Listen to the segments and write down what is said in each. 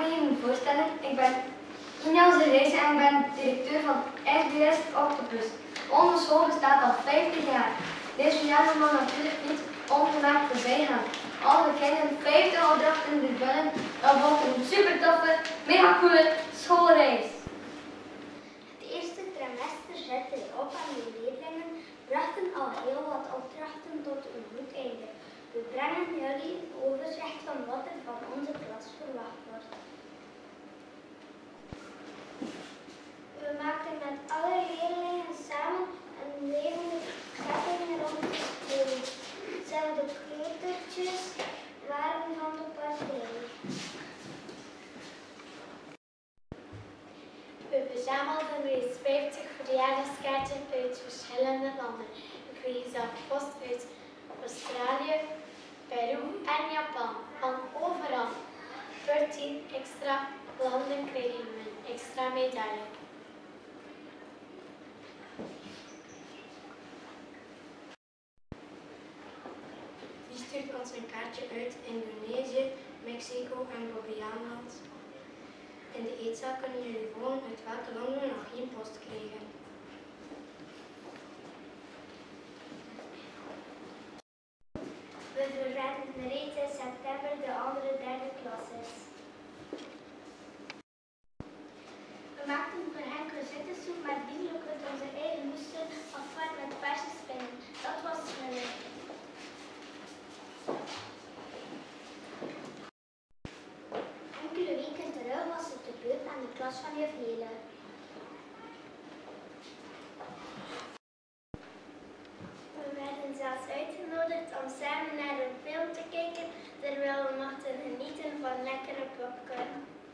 me even voorstellen. Ik ben Injans de Reis en ik ben directeur van SBS Octopus. Onze school bestaat al 50 jaar. Deze jaar mag natuurlijk niet ongemerkt voorbij gaan. Als we kinderen 50 opdrachten vervullen, dan volgt een super toffe, mega coole schoolreis. Het eerste trimester zette op en de leerlingen brachten al heel wat opdrachten tot een goed einde. We brengen jullie een overzicht van wat er van onze klas verwacht wordt. We maakten met alle leerlingen samen een levendige setting rond de school. Zelfs de kleutertjes waren van de partij. We verzamelden reeds 50 verjaardagskaarten uit verschillende landen. We kregen zelf post uit Australië, Peru en Japan. Van overal. Voor 10 extra landen kregen we een extra medaille. Die stuurt ons een kaartje uit Indonesië, Mexico en Bobbejaanland. In de eetzaal kunnen jullie volgen uit welke landen we nog geen post krijgen. We verwenden reeds in september de andere derde klasses. We maakten voor hen crozettensoep met bieslook uit onze eigen moesten afwaard met verse spinnen. Dat was sneller. Enkele weken terug was het de beurt aan de klas van juf Hele. We werden zelfs uitgenodigd om samen naar een film te kijken, terwijl we mochten genieten van lekkere popcorn.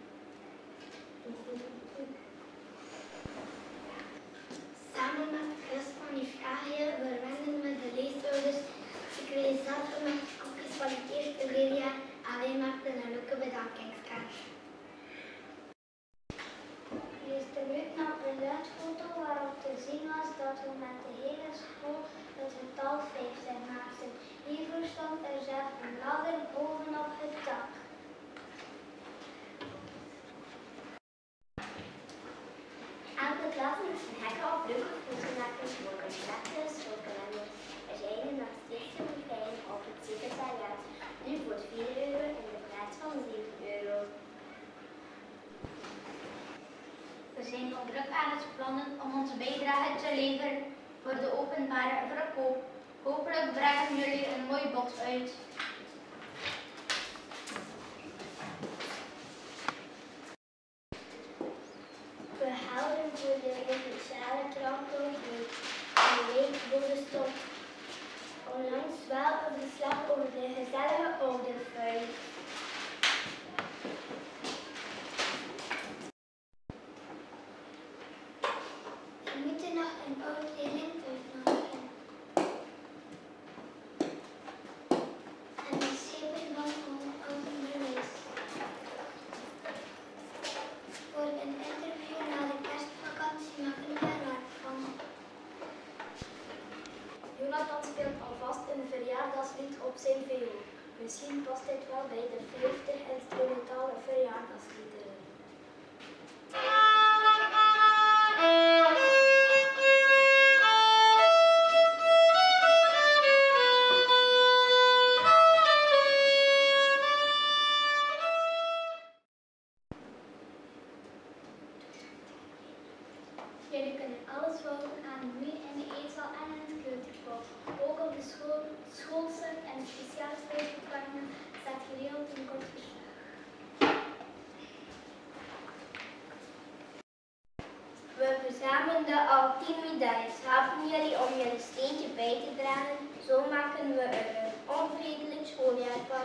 Samen met de klas van juf Agel verwenden we de leesouders. Ze kregen zelf met kopjes van het eerste leerjaar en wij maakten een leuke bedankingskaart. Meester Luc nam een luidfoto waarop te zien was dat we met de hele school het getal 50 maakten. Hiervoor stond er zelf een ladder bovenop het dak. Elke klas moest een hekken of leuke foto maken voor contacten, schoolkalender. Er zijn er nog steeds een fijn op het secretariaat. Nu voor 4 euro in de plaats van 7 euro. We zijn al druk aan het plannen om onze bijdrage te leveren voor de openbare verkoop. Hopelijk brengen jullie een mooi bod uit. We houden voor de provinciale trampolin een week boven stond onlangs wel een verslag over de gezellige oudervuil. We moeten nog een oud leerling uitnodigen. En de schepen van onderwijs. Voor een interview na de kerstvakantie maken we er hard van. Jonathan speelt alvast een verjaardagslied op zijn viool. Misschien past dit wel bij de 50 instrumentale verjaardagsliederen. Jullie kunnen alles volgen aan de muur in de eetzaal en in het kleuterpot. Ook op de schoolsite en de speciale Facebookpagina staat geregeld een kort verslag. We verzamelen al 10 medailles. Helpen jullie om je een steentje bij te dragen? Zo maken we er een onvredelijk schooljaar van.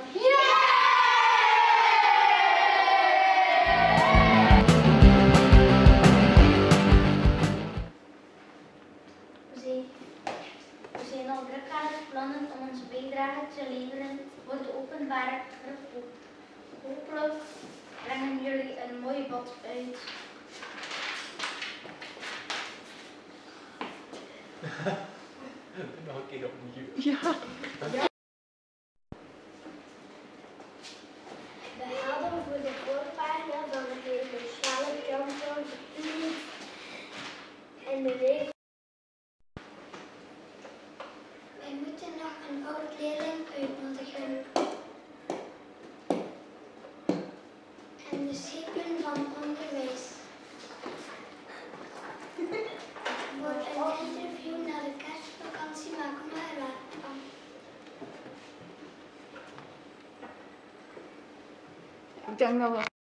We zijn al druk aan het plannen om onze bijdrage te leveren voor de openbare verkoop. Hopelijk brengen jullie een mooi bod uit. Nog een keer opnieuw. Ja. We hadden voor de voorpagina Ik denk dat we